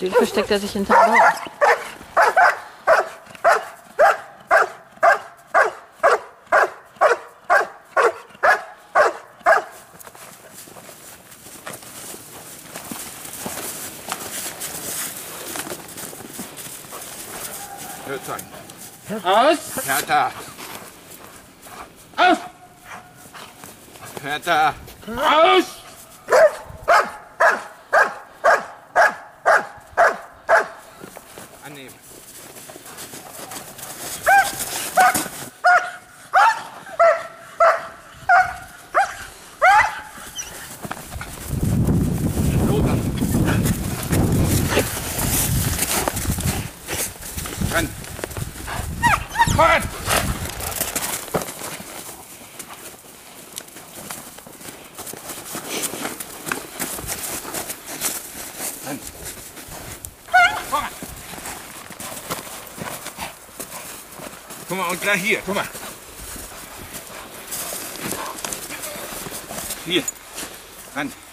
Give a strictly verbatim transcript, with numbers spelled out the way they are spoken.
Den versteckt er sich hinterm Baum. Hört sein. Aus! Hertha! Aus! Hertha! Aus! Annehmen. Lothar. Renn. Fahrrad! Renn. Fahrrad! Guck mal, und gleich hier, guck mal. Hier. Renn.